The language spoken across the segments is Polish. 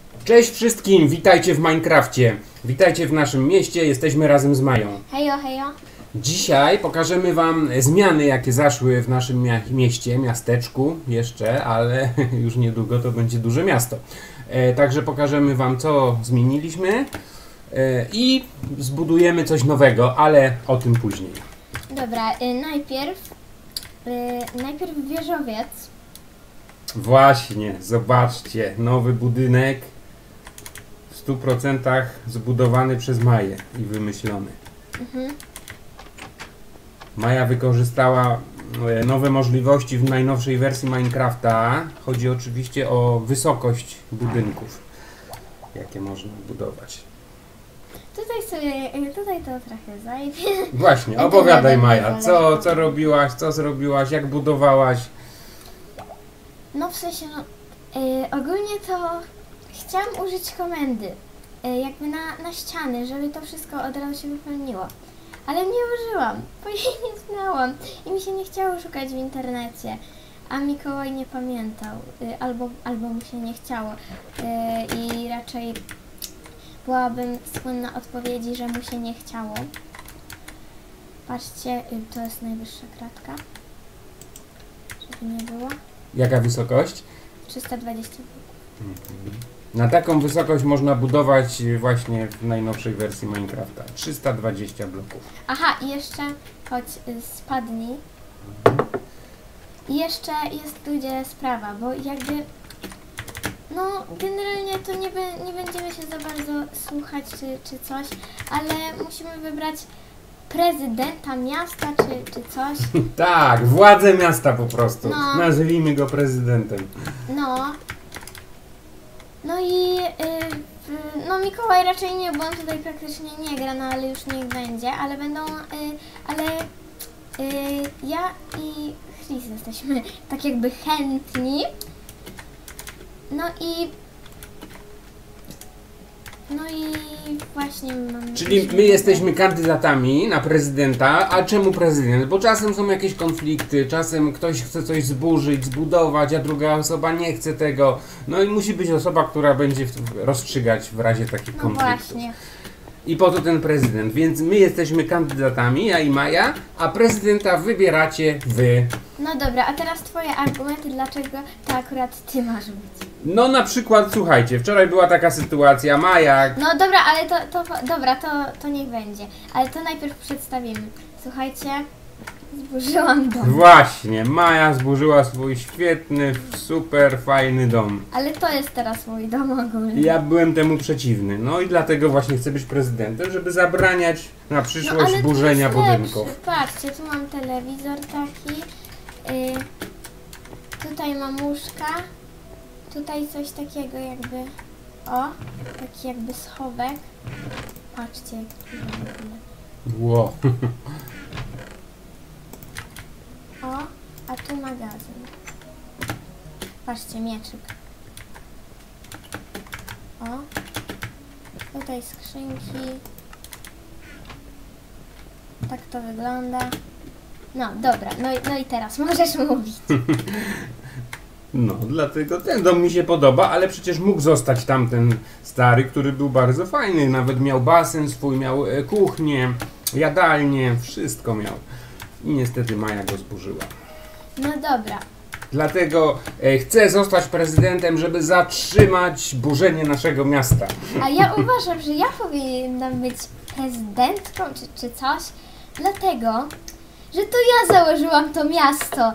Cześć wszystkim, witajcie w Minecrafcie. Witajcie w naszym mieście, jesteśmy razem z Mają. Hejo, hejo. Dzisiaj pokażemy wam zmiany, jakie zaszły w naszym mieście, miasteczku jeszcze, ale już niedługo to będzie duże miasto. Także pokażemy wam, co zmieniliśmy i zbudujemy coś nowego, ale o tym później. Dobra, najpierw wieżowiec. Właśnie, zobaczcie, nowy budynek w 100% zbudowany przez Maję i wymyślony. Maja wykorzystała nowe możliwości w najnowszej wersji Minecrafta. Chodzi oczywiście o wysokość budynków, jakie można budować. Tutaj to trochę zajmie. Właśnie, opowiadaj Maja, co robiłaś, co zrobiłaś, jak budowałaś? No w sensie, ogólnie to chciałam użyć komendy, jakby na ściany, żeby to wszystko od razu się wypełniło. Ale nie użyłam, bo jej nie znałam i mi się nie chciało szukać w internecie. A Mikołaj nie pamiętał, albo mu się nie chciało. I raczej byłabym skłonna odpowiedzi, że mu się nie chciało. Patrzcie, to jest najwyższa kratka, żeby nie było. Jaka wysokość? 320. Na taką wysokość można budować właśnie w najnowszej wersji Minecrafta. 320 bloków. Aha, i jeszcze, chodź, spadnij. I jeszcze jest tu gdzie sprawa, bo jakby, no generalnie to nie będziemy się za bardzo słuchać czy coś, ale musimy wybrać prezydenta miasta czy coś. Tak, władzę miasta po prostu. No. Nazwijmy go prezydentem. No i no Mikołaj raczej nie, bo on tutaj praktycznie nie gra, no ale już niech będzie, ale będą, ja i Chris jesteśmy tak jakby chętni. No i właśnie mamy... Czyli my jesteśmy kandydatami na prezydenta, a czemu prezydent? Bo czasem są jakieś konflikty, czasem ktoś chce coś zburzyć, zbudować, a druga osoba nie chce tego. No i musi być osoba, która będzie rozstrzygać w razie takich konfliktów. Właśnie. I po to ten prezydent. Więc my jesteśmy kandydatami, ja i Maja, a prezydenta wybieracie wy. No dobra, a teraz twoje argumenty, dlaczego to akurat ty masz być. No na przykład, słuchajcie, wczoraj była taka sytuacja, Maja... No dobra, ale to niech będzie. Ale to najpierw przedstawimy. Słuchajcie, zburzyłam dom. Właśnie, Maja zburzyła swój świetny, super fajny dom. Ale to jest teraz mój dom ogólnie. Ja byłem temu przeciwny, no i dlatego właśnie chcę być prezydentem, żeby zabraniać na przyszłość ale burzenia tu jest budynków. lepszy. Patrzcie, tu mam telewizor taki. Tutaj mam łóżka. Tutaj coś takiego jakby, taki jakby schowek. Patrzcie, jak tu w ogóle. Wow. A tu magazyn. Patrzcie, mieczyk. Tutaj skrzynki. Tak to wygląda. No, dobra, no i teraz możesz mówić. No, dlatego ten dom mi się podoba, ale przecież mógł zostać tamten stary, który był bardzo fajny. Nawet miał basen swój, miał kuchnię, jadalnię, wszystko miał. I niestety Maja go zburzyła. No dobra. Dlatego chcę zostać prezydentem, żeby zatrzymać burzenie naszego miasta. A ja uważam, że ja powinnam być prezydentką czy coś, dlatego, że to ja założyłam to miasto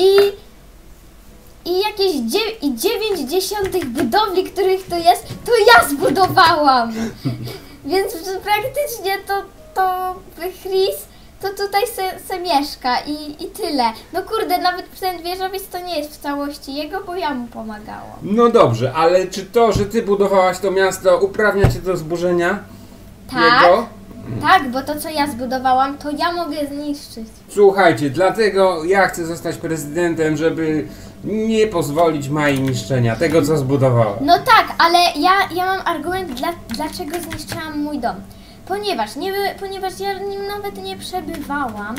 i jakieś 9/10 budowli, których tu jest, to ja zbudowałam. Więc praktycznie to Chris to tutaj se mieszka i tyle. No kurde, nawet ten wieżowiec to nie jest w całości jego, bo ja mu pomagałam. No dobrze, ale czy to, że ty budowałaś to miasto, uprawnia cię do zburzenia jego? Tak, bo to co ja zbudowałam, to ja mogę zniszczyć. Słuchajcie, dlatego ja chcę zostać prezydentem, żeby nie pozwolić Mai niszczenia tego, co zbudowała. No tak, ale ja mam argument, dlaczego zniszczyłam mój dom. Ponieważ ja w nim nawet nie przebywałam.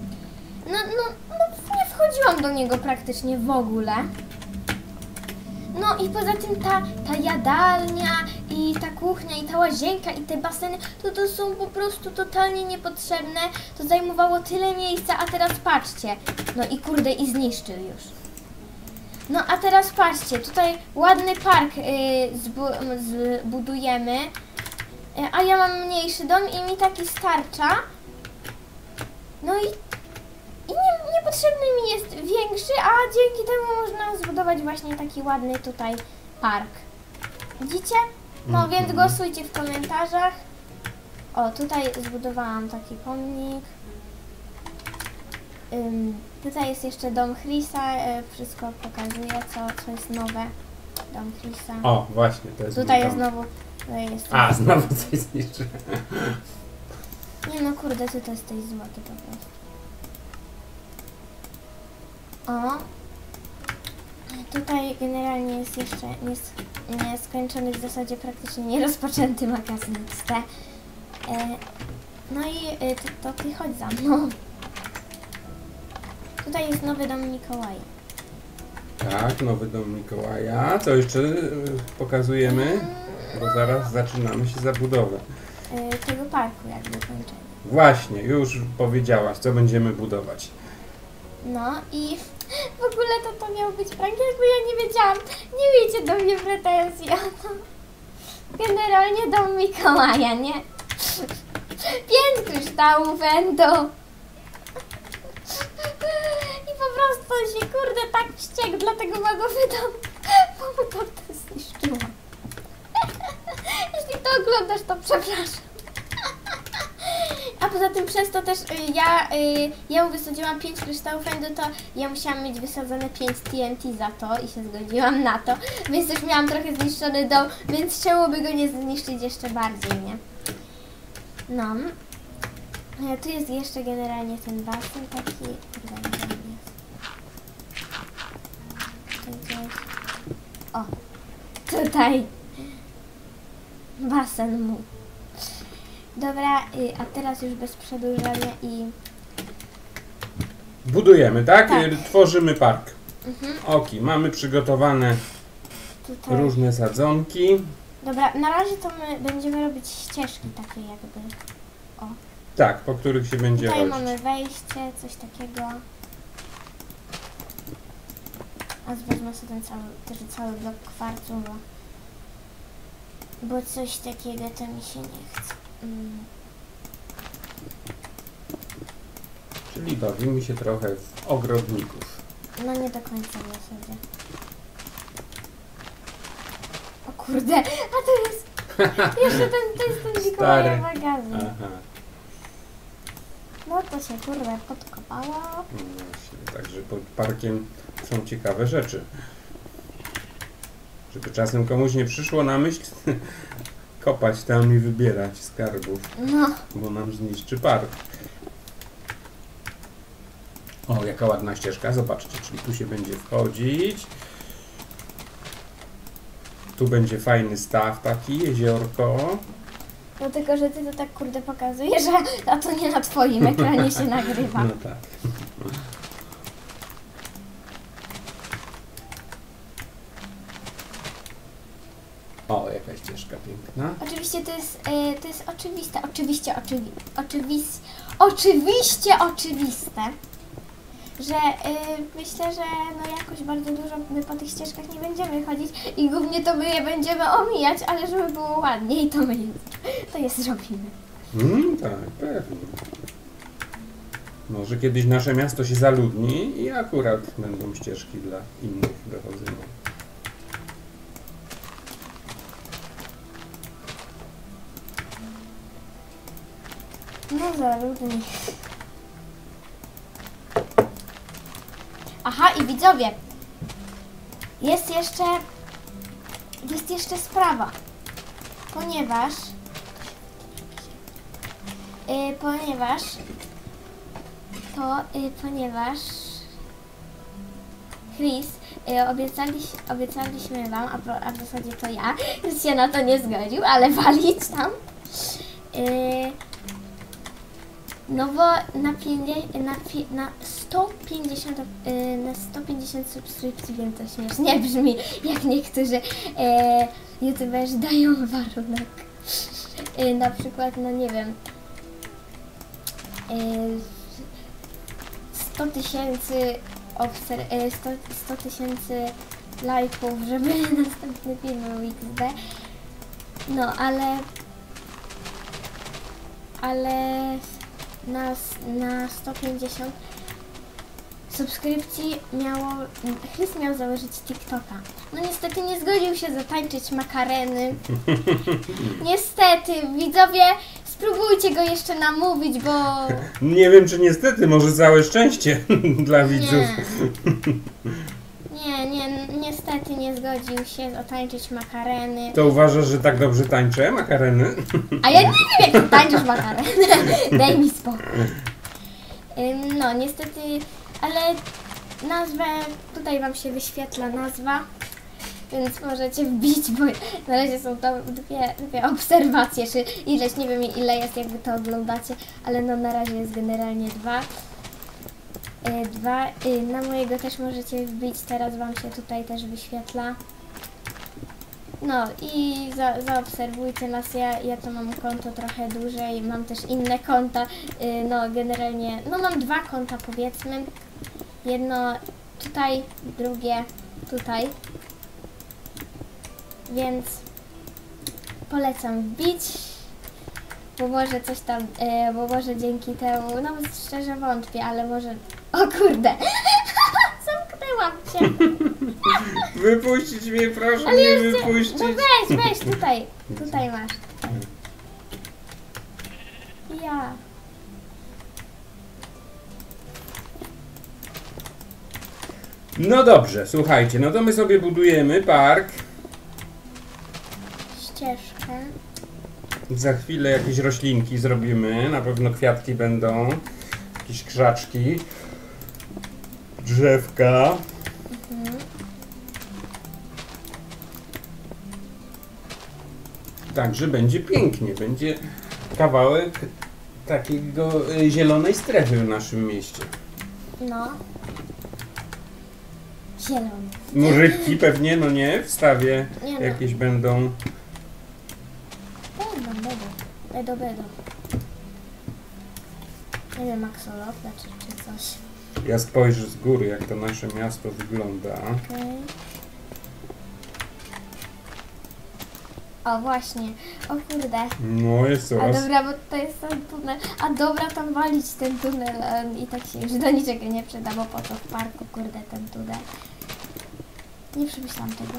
No nie wchodziłam do niego praktycznie w ogóle. No i poza tym ta jadalnia i ta kuchnia i ta łazienka i te baseny, to są po prostu totalnie niepotrzebne. To zajmowało tyle miejsca, a teraz patrzcie. No i kurde, i zniszczył już. No a teraz patrzcie, tutaj ładny park zbudujemy, a ja mam mniejszy dom i mi taki starcza. No i niepotrzebny mi jest większy, a dzięki temu można zbudować właśnie taki ładny tutaj park. Widzicie? No więc głosujcie w komentarzach. O, tutaj zbudowałam taki pomnik. Tutaj jest jeszcze dom Chrisa, wszystko pokazuje, co jest nowe. Dom Chrisa. O, właśnie, to jest Tutaj mój jest dom. znowu. Tutaj jest A, znowu coś zniszczy. Nie no kurde, ty to jesteś złoty po prostu. O. Tutaj generalnie jest jeszcze nieskończony, w zasadzie praktycznie nierozpoczęty magazyn XT. No i to ty chodź za mną. Tutaj jest nowy dom Mikołaja. Tak, nowy dom Mikołaja. Co jeszcze pokazujemy? Bo zaraz zaczynamy się za budowę. Tego parku jakby kończenia. Właśnie, już powiedziałaś, co będziemy budować. No i w ogóle to miał być prank, jakby ja nie wiedziałam. Nie miejcie do mnie pretensji o to. Generalnie dom Mikołaja, nie? 5 kryształów będą. I po prostu się kurde tak wściekł, dlatego ma go wydam, bo mu to zniszczyło. Jeśli to oglądasz, to przepraszam. A poza tym przez to też ja mu wysadziłam 5 kryształów endu, to ja musiałam mieć wysadzone 5 TNT za to i się zgodziłam na to. Więc też miałam trochę zniszczony dom, więc czemu by go nie zniszczyć jeszcze bardziej, nie? No. Tu jest jeszcze generalnie ten basen taki. O! Tutaj basen mu. Dobra, a teraz już bez przedłużania i... Budujemy, tak? Tak. Tworzymy park. Mhm. Oki, mamy przygotowane Tutaj. różne sadzonki. Dobra, na razie to my będziemy robić ścieżki takie jakby. O. Tak, po których się będzie Tutaj chodzić. mamy wejście, coś takiego. A wezmę sobie ten cały blok kwarcu, bo coś takiego to mi się nie chce. Czyli bawimy się trochę w ogrodników. No nie do końca w zasadzie. O kurde, a to jest jeszcze to jest ten Mikołaja magazyn. Aha. No to się kurde podkopało. No właśnie, także pod parkiem są ciekawe rzeczy. Żeby czasem komuś nie przyszło na myśl kopać tam i wybierać skarbów, No. bo nam zniszczy park. O, jaka ładna ścieżka, zobaczcie, czyli tu się będzie wchodzić. Tu będzie fajny staw taki, jeziorko. No tylko, że ty to tak kurde pokazujesz, a to nie na twoim ekranie się nagrywa. No tak. O, jaka ścieżka piękna. Oczywiście to jest oczywiste, oczywiście oczywiste, że myślę, że no jakoś bardzo dużo my po tych ścieżkach nie będziemy chodzić i głównie to my je będziemy omijać, ale żeby było ładniej, to my to je zrobimy. Tak, pewnie. Może kiedyś nasze miasto się zaludni i akurat będą ścieżki dla innych do chodzenia. No zaludni. Aha, i widzowie, jest jeszcze sprawa, ponieważ Chris, obiecaliśmy wam, a w zasadzie to ja, Chris się na to nie zgodził, ale walić tam. No bo na na 150 subskrypcji, więc to śmiesznie brzmi, jak niektórzy youtuberzy dają warunek. Na przykład, no nie wiem, 100 tysięcy 100 tysięcy lajków, żeby następny film był XD. No, ale na 150 subskrypcji Chrys miał założyć TikToka. No niestety nie zgodził się zatańczyć makareny. Niestety, widzowie, spróbujcie go jeszcze namówić, bo... Nie wiem, czy niestety, może całe szczęście dla widzów. Niestety nie zgodził się zatańczyć makareny. To uważasz, że tak dobrze tańczę makareny? A ja nie wiem, jak ty tańczysz makareny. Daj mi spokój. No, niestety, ale nazwę, tutaj wam się wyświetla nazwa, więc możecie wbić, bo na razie są to dwie obserwacje, czy ileś, nie wiem ile jest, jakby to oglądacie, ale no na razie jest generalnie dwa. Na mojego też możecie wbić, teraz wam się tutaj też wyświetla. No i zaobserwujcie nas, ja to mam konto trochę dłużej, mam też inne konta, no generalnie, no mam dwa konta powiedzmy, jedno tutaj, drugie tutaj, więc polecam wbić, bo może coś tam, bo może dzięki temu, no szczerze wątpię, ale może, o kurde, zamknęłam się. Wypuścić mnie, proszę Ale mnie jeszcze, wypuścić. no weź, tutaj masz. Ja. No dobrze, słuchajcie, no to my sobie budujemy park. Ścieżkę. Za chwilę jakieś roślinki zrobimy, na pewno kwiatki będą, jakieś krzaczki, drzewka. Także będzie pięknie, będzie kawałek takiego zielonej strefy w naszym mieście. No. Zielony. Murzyki pewnie, no nie? W stawie Nie no. jakieś będą. Bedo. Nie wiem, aksolotla czy coś. Ja spojrzę z góry, jak to nasze miasto wygląda. Okej. O, właśnie. O kurde. No, jest A coraz. dobra, bo to jest ten tunel. A dobra, tam walić ten tunel i tak się już do niczego nie przyda, bo po co w parku, kurde, ten tunel. Nie przemyślałam tego.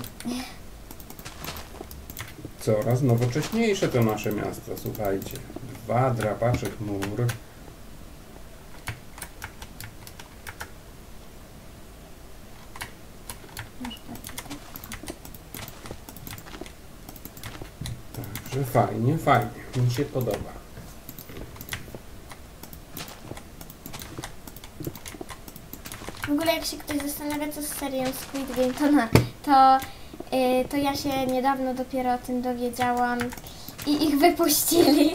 Coraz nowocześniejsze to nasze miasto, słuchajcie. 2 drapacze chmur. Także fajnie, mi się podoba. W ogóle jak się ktoś zastanawia, co z serią Squid Game, to ja się niedawno dopiero o tym dowiedziałam i ich wypuścili.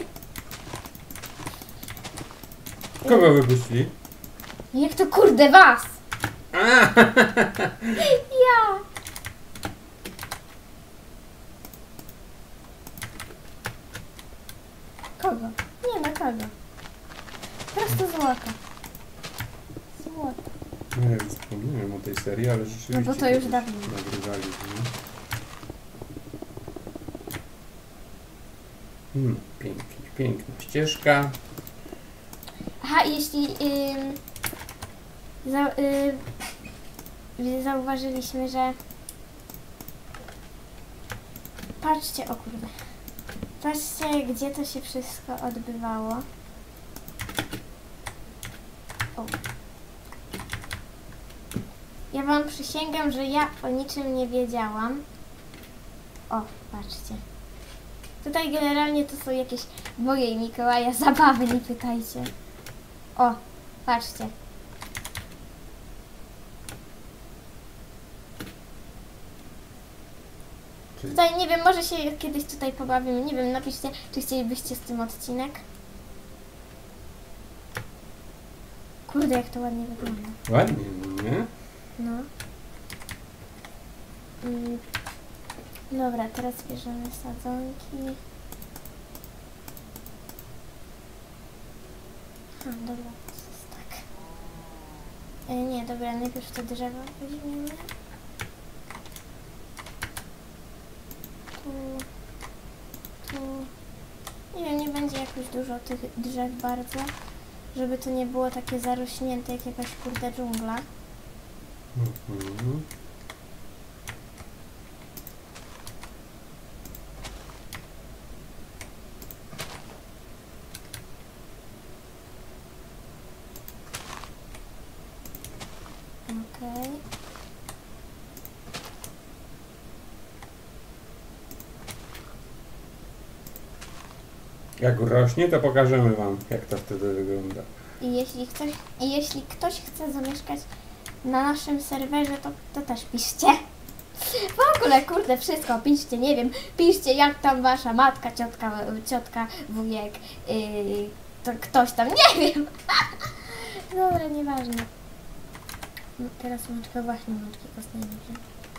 Kogo wypuścili? Jak to kurde was? A! Ja! Kogo? Nie ma kogo. Prosto złoto. Złoto. Nie wiem, zapomniałem o tej serii, ale rzeczywiście. No bo to już kiedyś dawno. nagrywaliśmy. Piękna ścieżka. Aha, jeśli zauważyliśmy, że... Patrzcie, o kurde. Patrzcie, gdzie to się wszystko odbywało. O. Ja wam przysięgam, że ja o niczym nie wiedziałam. O, patrzcie. Tutaj generalnie to są jakieś boje i Mikołaja, zabawy, nie pytajcie. O, patrzcie. Tutaj, nie wiem, może się kiedyś tutaj pobawimy. Nie wiem, napiszcie, czy chcielibyście z tym odcinek. Kurde, jak to ładnie wygląda. Ładnie, nie? No. Dobra, teraz bierzemy sadzonki. Dobra, to jest tak. Nie, dobra, najpierw to drzewo weźmiemy. Tu. Nie wiem, nie będzie jakoś dużo tych drzew bardzo, żeby to nie było takie zarośnięte jak jakaś kurde dżungla. Mhm. Okej. Jak rośnie, to pokażemy wam, jak to wtedy wygląda. I jeśli ktoś chce zamieszkać na naszym serwerze, to też piszcie. W ogóle, kurde, wszystko piszcie, nie wiem, piszcie jak tam wasza matka, ciotka, wujek, to ktoś tam, nie wiem. Dobra, nieważne. No, teraz mączka, właśnie mączki kostnej nie wiem.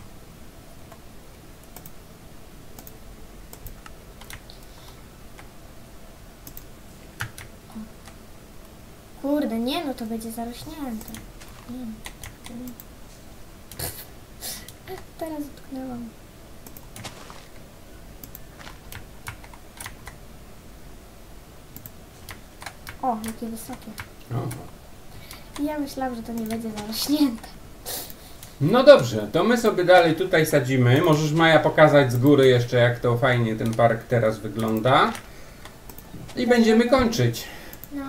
Kurde, nie, no to będzie zarośnięte. Nie, to nie. Teraz utknęłam. O, jakie wysokie. Aha. Ja myślałam, że to nie będzie zarośnięte. No dobrze, to my sobie dalej tutaj sadzimy. Możesz, Maja, pokazać z góry jeszcze, jak to fajnie ten park teraz wygląda. I będziemy kończyć. No.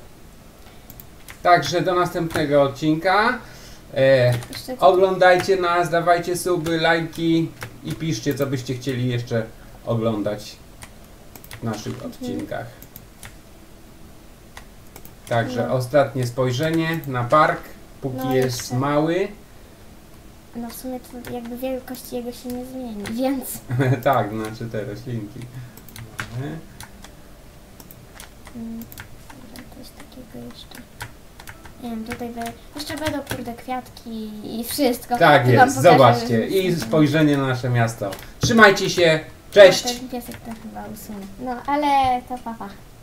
Także do następnego odcinka. Jeszcze Oglądajcie nas, dawajcie suby, lajki i piszcie, co byście chcieli jeszcze oglądać w naszych odcinkach. Także No. ostatnie spojrzenie na park, póki No, jest jeszcze. mały. No w sumie to jakby wielkość jego się nie zmieni, więc... Tak, znaczy te roślinki. Dobra, coś takiego jeszcze. Nie wiem, tutaj jeszcze będą kurde kwiatki i wszystko. Tak To wam jest, pokażę. zobaczcie. I spojrzenie na nasze miasto. Trzymajcie się, cześć! Ten piesek to chyba usunę. No, ale to papa.